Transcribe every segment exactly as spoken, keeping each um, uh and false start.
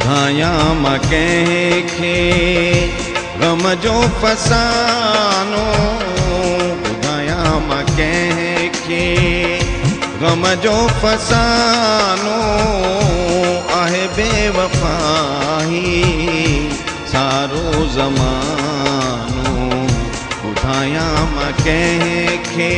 ॿुधायां मां कंहिंखे ग़म जो फसानो, ॿुधायां मां कंहिंखे ग़म जो फसानो, आहे बेवफ़ाही सारो ज़मानो, ॿुधायां मां कंहिंखे।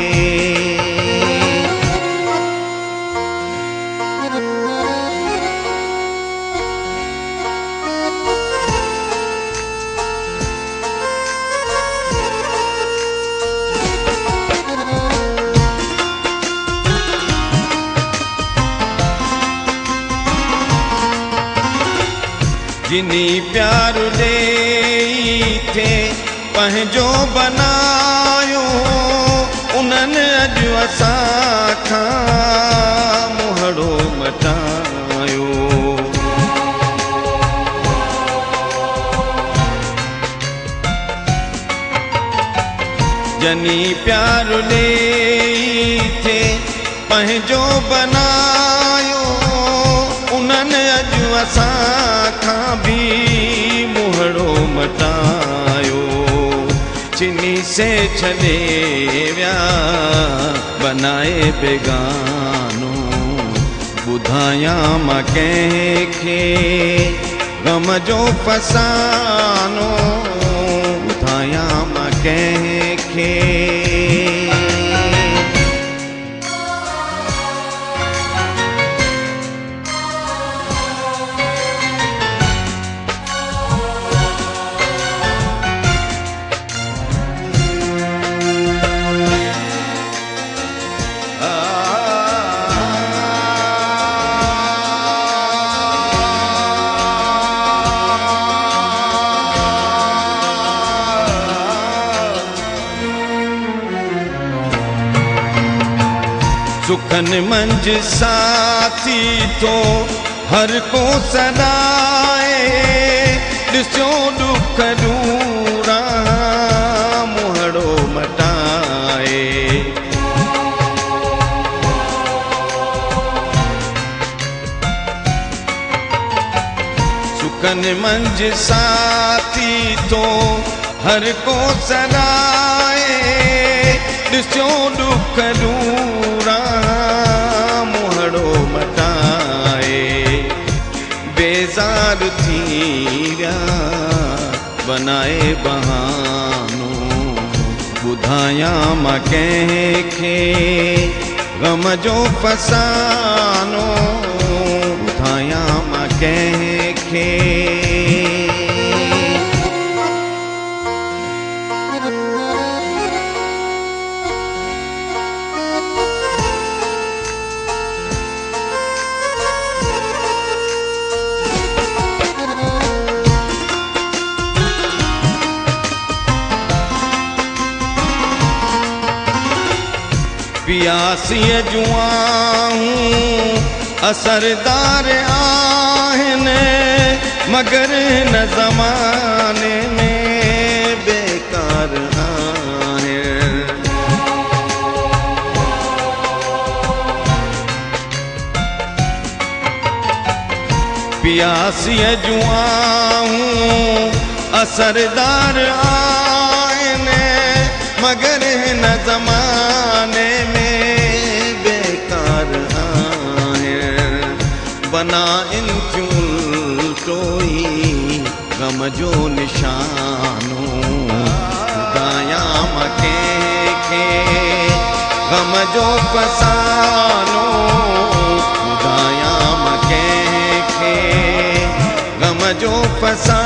जिनी प्यार ॾेई थे पंहिंजो बनायो, उन्हनि अॼु असां खां मुहड़ो मटायो। जनी प्यार ॾेई थे पंहिंजो बनायो, उन्हनि अॼु असां खां भी मुहड़ो मटायो। चिनी से छॾे विया बनाए बेगानो, ॿुधायां मां कंहिंखे ग़म जो फसानो, ॿुधायां मां कंहिंखे। सुखन मंझ साथी तो हर को सदाए, ॾिसो दुख दूरा मुहड़ो मटाए। सुखन मंझ साथी तो हर को सदाए, ॾिसो दुख दूरा मुहड़ो मटाए। बेज़ार थी विया बनाए बहानो, ॿुधायां मां कंहिंखे ग़म जो फसानो, ॿुधायां मां कंहिंखे। पियासीअ जुआऊं असरदार आहिनि, मगर हिन ज़माने में बेकार आहिनि। पियासीअ जुआऊं असरदार आहिनि, मगर हिन ज़माने में बना इन टोई ग़म जो निशानो, ॿुधायां मां कंहिंखे ग़म जो फसानो, ॿुधायां मां कंहिंखे ग़म जो फसानो।